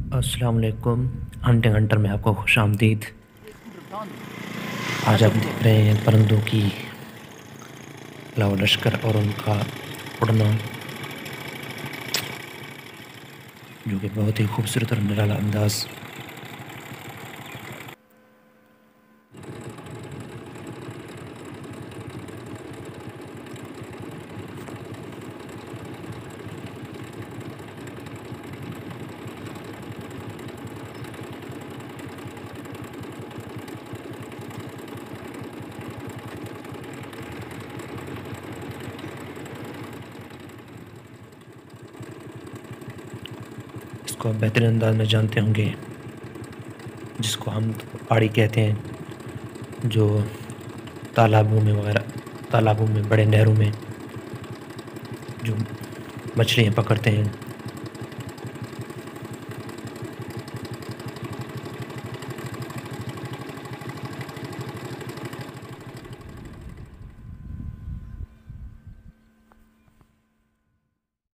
अस्सलाम वालेकुम। Hunting Hunter में आपको खुशामदीद। आज आप देख रहे हैं परिंदों की लावा लश्कर और उनका उड़ना, जो कि बहुत ही खूबसूरत और निराला अंदाज। इसको आप बेहतरीन अंदाज में जानते होंगे, जिसको हम पहाड़ी कहते हैं, जो तालाबों में वगैरह, तालाबों में, बड़े नहरों में जो मछलियाँ पकड़ते हैं।